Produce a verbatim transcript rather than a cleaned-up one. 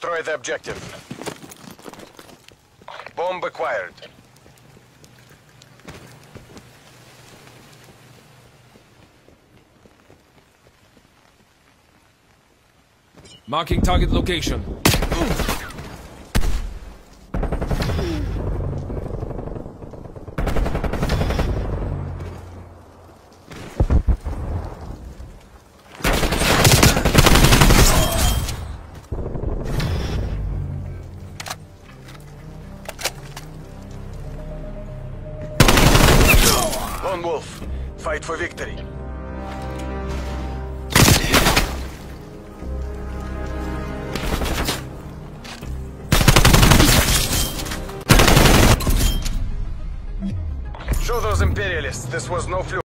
Destroy the objective. Bomb acquired. Marking target location. Lone Wolf, fight for victory. Show those Imperialists this was no fluke.